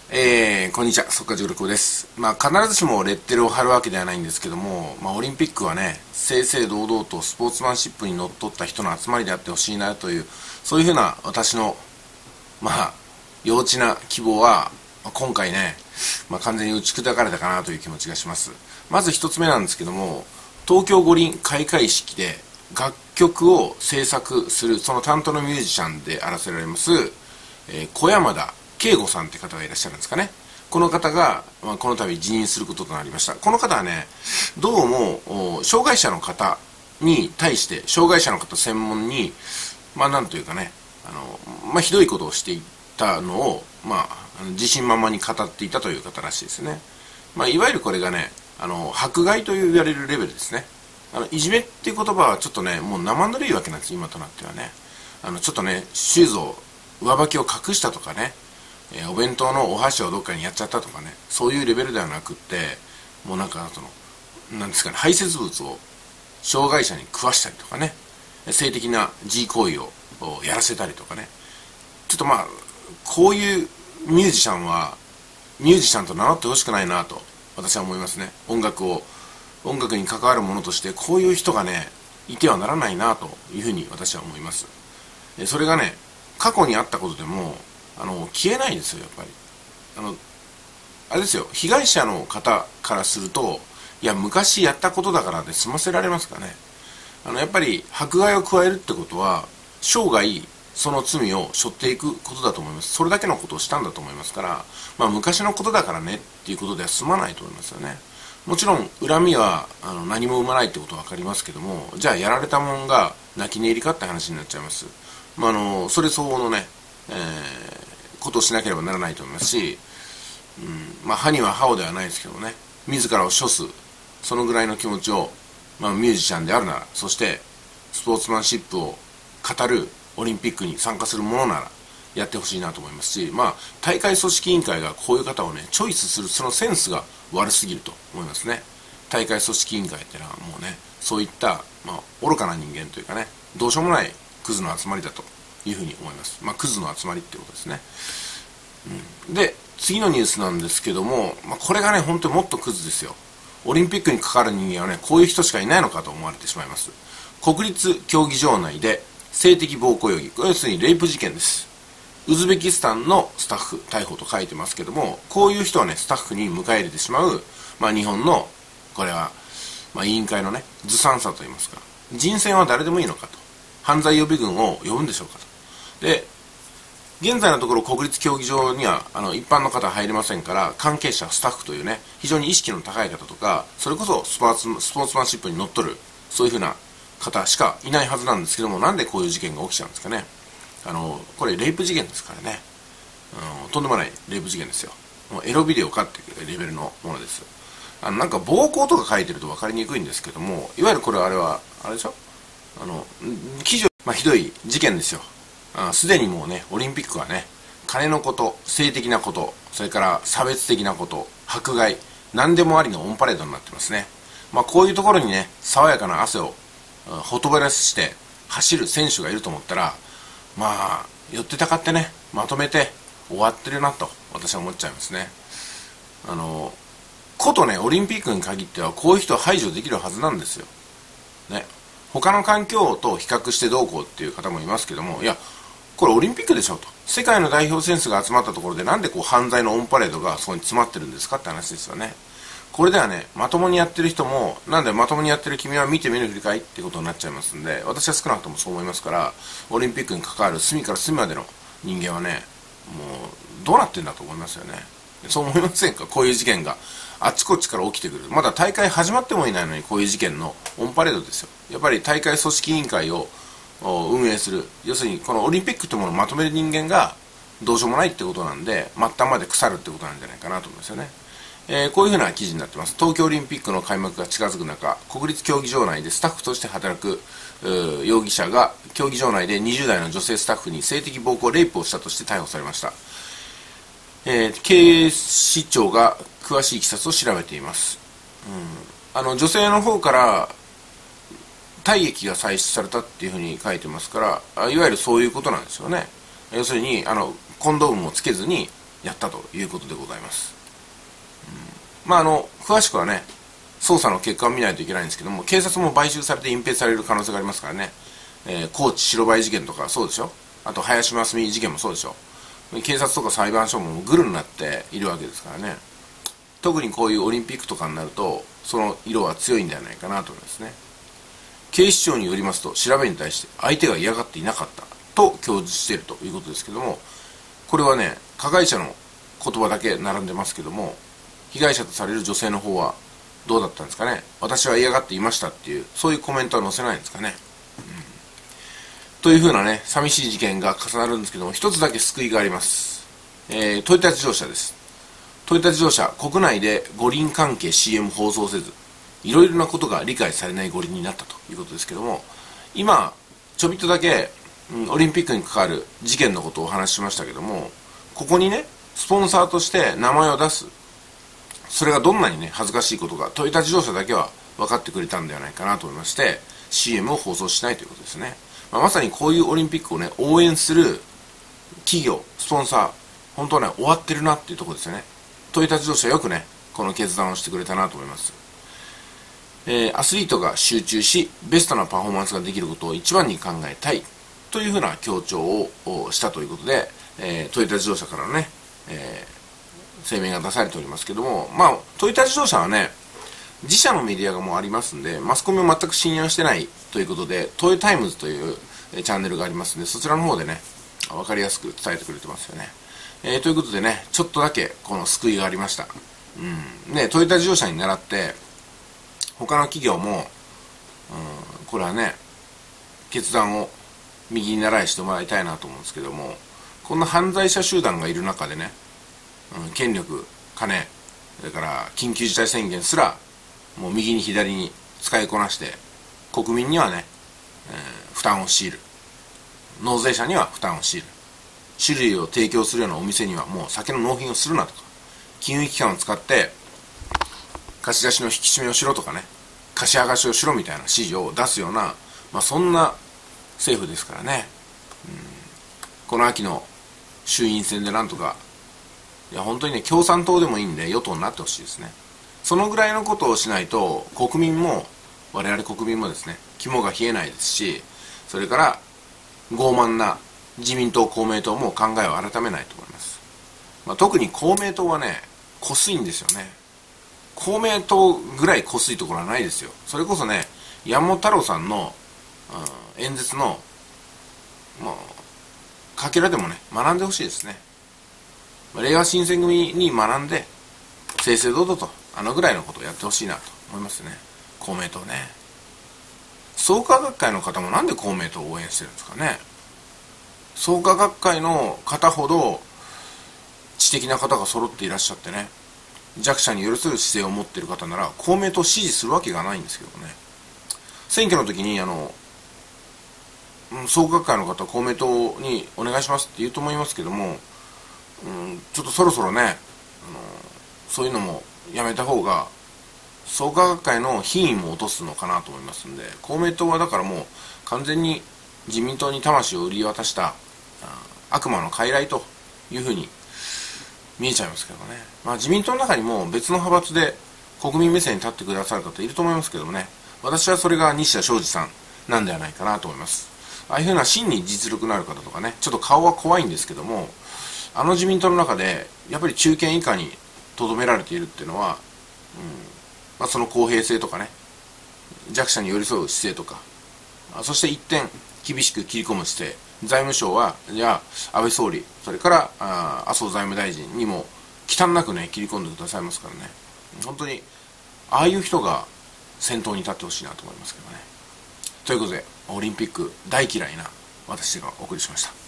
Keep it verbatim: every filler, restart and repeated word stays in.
えー、こんにちは、速稼塾六です。まあ、必ずしもレッテルを貼るわけではないんですけども、まあ、オリンピックはね、正々堂々とスポーツマンシップにのっとった人の集まりであってほしいなという、そういうふうな私の、まあ、幼稚な希望は、今回ね、まあ、完全に打ち砕かれたかなという気持ちがします。まず一つ目なんですけども、東京五輪開会式で楽曲を制作する、その担当のミュージシャンであらせられます、えー、小山田圭吾さんって方がいらっしゃるんですかね。この方が、まあ、この度辞任することとなりました。この方はね、どうも障害者の方に対して、障害者の方専門に、まあなんというかね、あのまあ、ひどいことをしていたのを、まあ、自信満々に語っていたという方らしいですね。まあ、いわゆるこれがね、あの迫害と言われるレベルですね。あのいじめっていう言葉はちょっとね、もう生ぬるいわけなんです、今となってはね。あのちょっとね、シューズを上履きを隠したとかね、えー、お弁当のお箸をどっかにやっちゃったとかね、そういうレベルではなくって、もうなんかそのなんですかね、排泄物を障害者に食わしたりとかね、性的な自慰行為をやらせたりとかね、ちょっとまあこういうミュージシャンはミュージシャンと名乗ってほしくないなと私は思いますね。音楽を音楽に関わるものとしてこういう人がねいてはならないなというふうに私は思います。それがね、過去にあったことでもあの消えないですよ。やっぱりあのあれですよ、被害者の方からすると、いや昔やったことだからで済ませられますかね。あのやっぱり迫害を加えるってことは生涯その罪を背負っていくことだと思います。それだけのことをしたんだと思いますから、まあ、昔のことだからねっていうことでは済まないと思いますよね。もちろん恨みはあの何も生まないってことは分かりますけども、じゃあやられたもんが泣き寝入りかって話になっちゃいます。まあ、あのそれ相応のね、えー、ことをしなければならないと思いますし、うん、まあ歯には歯をではないですけどね、自らを処すそのぐらいの気持ちを、まあ、ミュージシャンであるなら、そしてスポーツマンシップを語るオリンピックに参加するものならやってほしいなと思いますし、まあ、大会組織委員会がこういう方をねチョイスするそのセンスが悪すぎると思いますね。大会組織委員会っていうのはもうね、そういった、まあ、愚かな人間というかね、どうしようもないクズの集まりだというふうに思います。まあ、クズの集まりってことですね。うん、で次のニュースなんですけども、まあ、これがね本当にもっとクズですよ。オリンピックに関わる人間はねこういう人しかいないのかと思われてしまいます。国立競技場内で性的暴行容疑、要するにレイプ事件です。ウズベキスタンのスタッフ逮捕と書いてますけども、こういう人はねスタッフに迎え入れてしまう、まあ、日本のこれは、まあ、委員会のねずさんさといいますか、人選は誰でもいいのかと、犯罪予備軍を呼ぶんでしょうかと。で現在のところ国立競技場にはあの一般の方は入れませんから、関係者スタッフというね非常に意識の高い方とか、それこそスポーツスポーツマンシップにのっとるそういうふうな方しかいないはずなんですけども、なんでこういう事件が起きちゃうんですかね。あのこれレイプ事件ですからね、あのとんでもないレイプ事件ですよ。もうエロビデオかっていうレベルのものです。あのなんか暴行とか書いてると分かりにくいんですけども、いわゆるこれはあれはあれでしょ、あの記事、まあ、ひどい事件ですよ。すでにもうねオリンピックはね、金のこと、性的なこと、それから差別的なこと、迫害、何でもありのオンパレードになってますね。まあ、こういうところにね爽やかな汗をほとばらして走る選手がいると思ったら、まあ寄ってたかってねまとめて終わってるなと私は思っちゃいますね。あのことねオリンピックに限ってはこういう人は排除できるはずなんですよね。他の環境と比較してどうこうっていう方もいますけども、いやこれオリンピックでしょと、世界の代表選手が集まったところでなんでこう犯罪のオンパレードがそこに詰まってるんですかって話ですよね。これではねまともにやってる人も、なんでまともにやってる君は見て見ぬふりかいってことになっちゃいますんで、私は少なくともそう思いますから、オリンピックに関わる隅から隅までの人間はねもうどうなってんだと思いますよね。そう思いませんか。こういう事件があちこちから起きてくる。まだ大会始まってもいないのにこういう事件のオンパレードですよ。やっぱり大会組織委員会を運営する、要するにこのオリンピックというものをまとめる人間がどうしようもないってことなんで、末端まで腐るってことなんじゃないかなと思いますよね。えー、こういうふうな記事になってます。東京オリンピックの開幕が近づく中、国立競技場内でスタッフとして働く容疑者が競技場内でにじゅう代の女性スタッフに性的暴行レイプをしたとして逮捕されました。えー、警視庁が詳しいいきさつを調べています。うん、あの女性の方から体液が採取されたっていうふうに書いてますから、いわゆるそういうことなんですよね。要するにあのコンドームをつけずに、 やったということでございます。うん、まああの詳しくはね捜査の結果を見ないといけないんですけども、警察も買収されて隠蔽される可能性がありますからね、えー、高知白バイ事件とかそうでしょ、あと林真澄事件もそうでしょ、警察とか裁判所もグルになっているわけですからね。特にこういうオリンピックとかになるとその色は強いんではないかなと思いますね。警視庁によりますと、調べに対して相手が嫌がっていなかったと供述しているということですけども、これはね加害者の言葉だけ並んでますけども、被害者とされる女性の方はどうだったんですかね。私は嫌がっていましたっていうそういうコメントは載せないんですかね。うん、というふうなね寂しい事件が重なるんですけども、一つだけ救いがあります。えー、トヨタ自動車です。トヨタ自動車、国内で五輪関係 シーエム 放送せず、いろいろなことが理解されない五輪になったということですけども、今ちょびっとだけ、うん、オリンピックに関わる事件のことをお話ししましたけども、ここにねスポンサーとして名前を出す、それがどんなにね恥ずかしいことかトヨタ自動車だけは分かってくれたんではないかなと思いまして、 シーエム を放送しないということですね。まあ、まさにこういうオリンピックをね応援する企業スポンサー、本当はね終わってるなっていうところですよね。トヨタ自動車よくねこの決断をしてくれたなと思います。えー、アスリートが集中しベストなパフォーマンスができることを一番に考えたいというふうな強調をしたということで、えー、トヨタ自動車からのね、えー、声明が出されておりますけども、まあトヨタ自動車はね自社のメディアがもうありますんで、マスコミを全く信用してないということで、トヨタイムズというチャンネルがありますんで、そちらの方でね分かりやすく伝えてくれてますよね。えー、ということでね、ちょっとだけこの救いがありました。うん、ね、トヨタ自動車に倣って他の企業も、うん、これはね決断を右に習いしてもらいたいなと思うんですけども、こんな犯罪者集団がいる中でね、うん、権力、金、それから緊急事態宣言すらもう右に左に使いこなして国民にはね、えー、負担を強いる、納税者には負担を強いる、酒類を提供するようなお店にはもう酒の納品をするなとか、金融機関を使って貸し出しの引き締めをしろとかね、貸し剥がしをしろみたいな指示を出すような、まあ、そんな政府ですからね。うん、この秋の衆院選でなんとか、いや本当にね共産党でもいいんで与党になってほしいですね。そのぐらいのことをしないと国民も、我々国民もですね肝が冷えないですし、それから傲慢な自民党公明党も考えを改めないと思います。まあ、特に公明党はねこすいんですよね。公明党ぐらいこすいところはないですよ。それこそね山本太郎さんの、うん、演説のまあかけらでもね学んでほしいですね。令和新選組に学んで正々堂々とあのぐらいのことをやってほしいなと思いますね。公明党ね、創価学会の方もなんで公明党を応援してるんですかね。創価学会の方ほど知的な方が揃っていらっしゃってね、弱者に寄り添う姿勢を持っている方なら公明党を支持するわけがないんですけどね。選挙の時にあの創価学会の方は公明党にお願いしますって言うと思いますけども、うん、ちょっとそろそろねあのそういうのもやめた方が創価学会の品位も落とすのかなと思いますんで、公明党はだからもう完全に自民党に魂を売り渡した悪魔の傀儡というふうに見えちゃいますけどね。まあ自民党の中にも別の派閥で国民目線に立ってくださる方いると思いますけどもね、私はそれが西田昌司さんなんではないかなと思います。ああいうふうな真に実力のある方とかね、ちょっと顔は怖いんですけども、あの自民党の中でやっぱり中堅以下にとどめられているっていうのは、うんまあ、その公平性とかね、弱者に寄り添う姿勢とか、そして一点厳しく切り込む姿勢、財務省はじゃあ安倍総理、それからあ麻生財務大臣にも忌憚なくね切り込んでくださいますからね、本当にああいう人が先頭に立ってほしいなと思いますけどね。ということでオリンピック大嫌いな私がお送りしました。